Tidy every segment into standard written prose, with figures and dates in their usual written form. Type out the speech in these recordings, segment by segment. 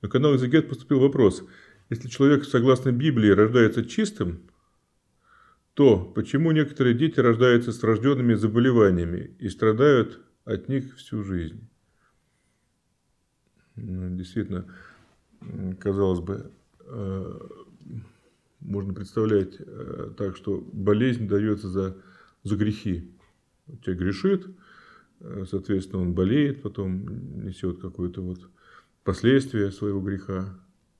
На канал «Экзегет» поступил вопрос. Если человек, согласно Библии, рождается чистым, то почему некоторые дети рождаются с врожденными заболеваниями и страдают от них всю жизнь? Действительно, казалось бы, можно представлять так, что болезнь дается за грехи. Человек грешит, соответственно, он болеет, потом несет какое-то вот последствие своего греха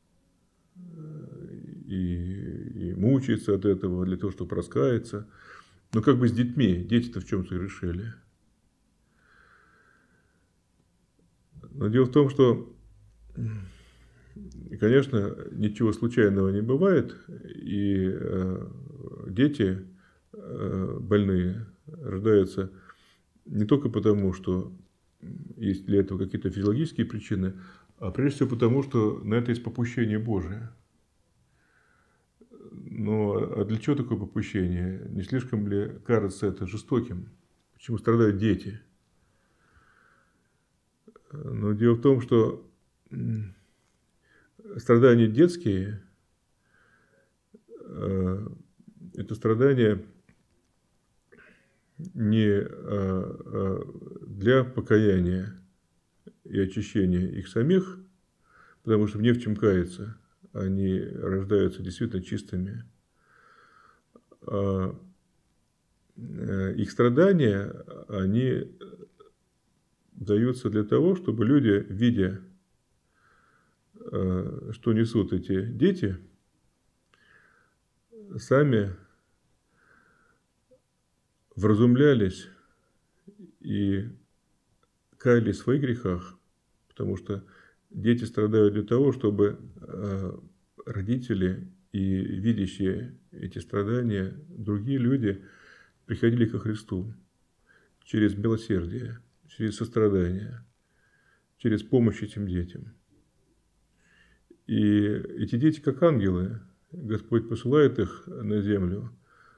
и мучается от этого для того, чтобы раскаяться. Но как бы с детьми? Дети-то в чем согрешили? Но дело в том, что, конечно, ничего случайного не бывает, и дети больные рождаются не только потому, что есть для этого какие-то физиологические причины, а прежде всего потому, что на это есть попущение Божие. Но а для чего такое попущение? Не слишком ли кажется это жестоким? Почему страдают дети? Но дело в том, что страдания детские – это страдания не для покаяния и очищения их самих, потому что не в чем каяться, они рождаются действительно чистыми. Их страдания, они даются для того, чтобы люди, видя, что несут эти дети, сами вразумлялись и каялись в своих грехах, потому что дети страдают для того, чтобы родители и видящие эти страдания другие люди приходили ко Христу через милосердие, через сострадание, через помощь этим детям. И эти дети, как ангелы, Господь посылает их на землю,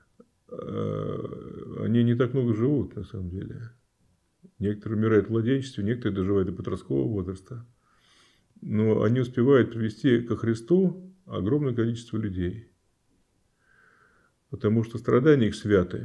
они не так много живут, на самом деле. Некоторые умирают в младенчестве, некоторые доживают до подросткового возраста. Но они успевают привести ко Христу огромное количество людей. Потому что страдания их святы,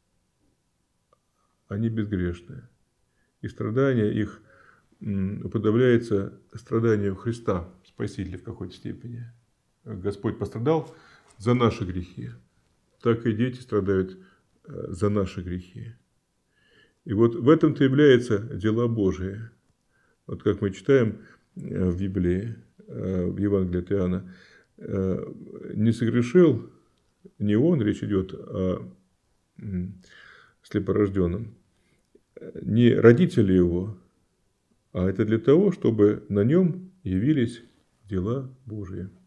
они безгрешны. И страдания их уподобляются страданиям Христа, Спасителя в какой-то степени. Господь пострадал за наши грехи, так и дети страдают за наши грехи. И вот в этом-то являются дела Божии. Вот как мы читаем в Библии, в Евангелии от Иоанна, не согрешил не он, речь идет о слепорожденном, не родители его, а это для того, чтобы на нем явились дела Божии.